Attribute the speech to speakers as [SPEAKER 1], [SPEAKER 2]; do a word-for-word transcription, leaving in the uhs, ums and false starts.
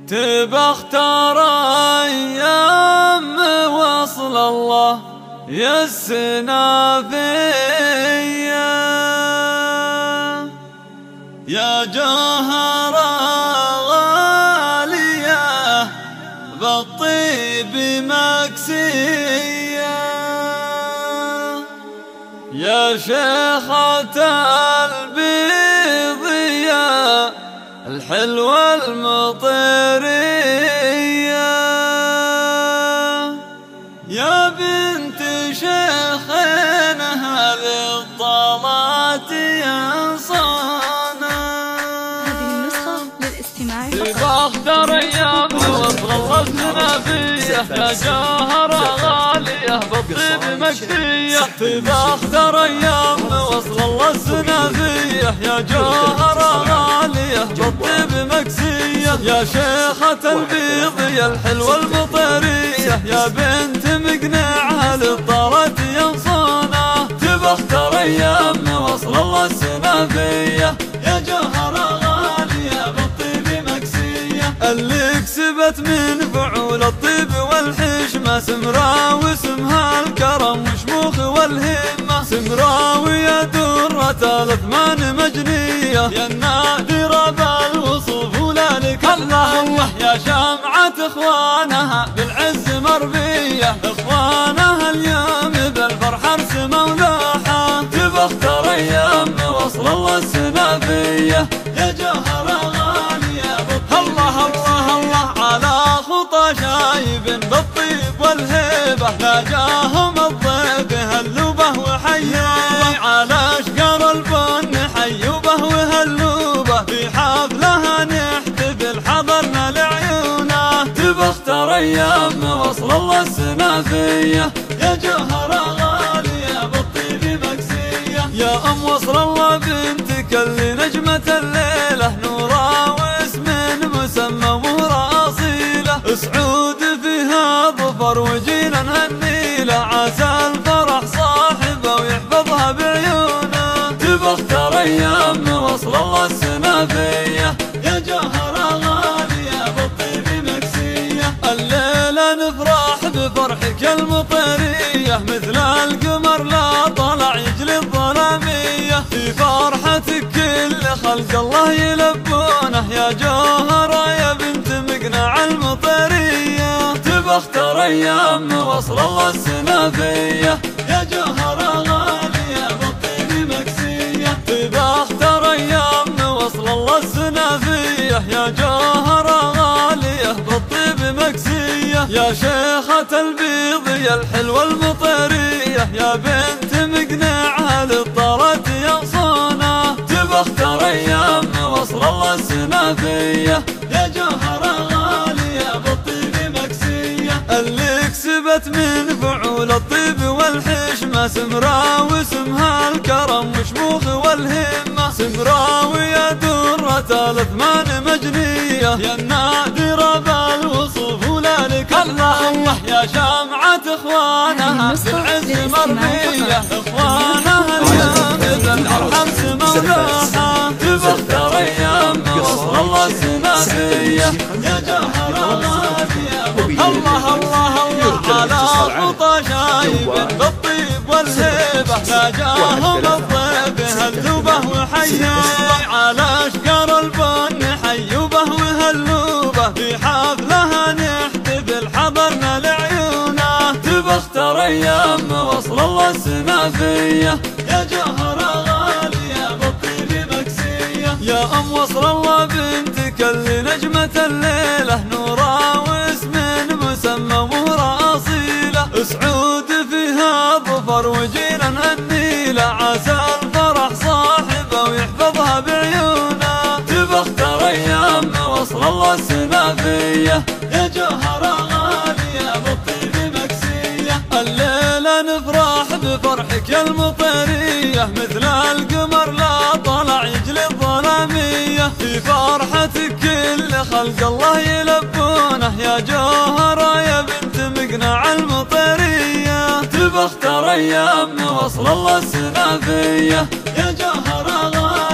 [SPEAKER 1] تبى اختار ايام وصل الله يسنا فيا يا جوهر غالية بالطيب مكسية يا شيخة البيضية الحلوة المطيرية يا بنت شيخنا للطلات ينصانا.
[SPEAKER 2] هذه النسخة للاستماع
[SPEAKER 1] تبى اختار ايام وصل الله الزنافية يا جوهرة غالية بالطيب مكسية. تبى اختار ايام وصل الله الزنافية يا جوهرة غالية بالطيب مكسية يا شيخة البيضية الحلوة المطيرية يا بنت مقنعها للطارات ينصونا. تبى اختار ايام وصل الله الزنافية يا جوهرة غالية بالطيب مكسية اللي كسبت من فعول الطيب والحشمة سمراوي اسمها الكرم وشموخ والهمة سمراوي يا درة الأثمان مجنية يا النادرة بالوصوف ولا لك الله الله يا شمعة اخوانها بالعز مربية اخوانها اليوم بالفرح ارسموا لوحة. تبى اختار ايام وصل الله الزنافية يا جوهرة غالية الله الله الله على خطى شايب بالطيب والهيبة لا جاهم الضيف هلوا به وحيوا على اشقر البن حيوا به وهلوا به في حفلها نحتفل حضرنا لعيونه. تبى اختار ايام وصل الله الزنافية يا جوهرة غالية بالطيب مكسية يا ام وصل الله بنتك اللي نجمة الليلة نورا واسم مسمى مهرة أصيلة سعود فيها ظفر وجينا نهنيله عسى الفرح صاحبه ويحفظها بعيونه. تبى اختار ايام وصل الله الزنافية يا جوهرة غالية بالطيب مكسية الليلة نفرح بفرحك المطيرية مثل القمر لا طلع يجلي الظلامية في فرحتك كل خلق الله يلبونه يا جوهرة يا بنت مقنع المطيرية. تبى اختار ايام وصل الله الزنافية يا جوهرة غالية بالطيب مكسية. تبى اختار ايام وصل الله الزنافية يا جوهرة غالية بالطيب مكسية يا شيخة البيضية الحلوة المطيرية يا بنت مقنعها للطارات ينصونا. تبى اختار ايام وصل الله الزنافية يا جوهرة غالية بالطيب مكسية اللي كسبت من فعول الطيب والحشمة سمراوي اسمها الكرم وشموخ والهمة سمراوي يا درة الأثمان مجنية يا النادرة بالوصوف ولا لك الله الله يا شمعة اخوانها بالعز مرمية اخوانها اليوم بالفرح ارسموا لوحة. تبى اختار ايام وصل الله الزنافية يا جوهرة غالية الله الله الله على خطى شايب بالطيب والهيبة لا جاهم الضيف هلوا به وحيوا على اشقر البن حيوا به وهلوا به في حفلها نحتفل حضرنا لعيونه. تبى اختار ايام وصل الله الزنافية يا جوهرة غالية بالطيب مكسية يا ام وصل الله بنتك اللي نجمة الليلة نورا واسم مسمى مهرة أصيلة سعود فيها ظفر وجينا نهنيله عسى الفرح صاحبه ويحفظها بعيونه. تبى اختار ايام وصل الله الزنافية يا جوهرة غالية بالطيب مكسية الليلة نفرح بفرحك يا المطيرية مثل القمر لا طلع يجلي الظلامية في فرحتك كل خلق الله يلبونه يا جوهرة يا بنت مقنع المطيرية. تبى اختار ايام وصل الله الزنافية يا جوهرة غالية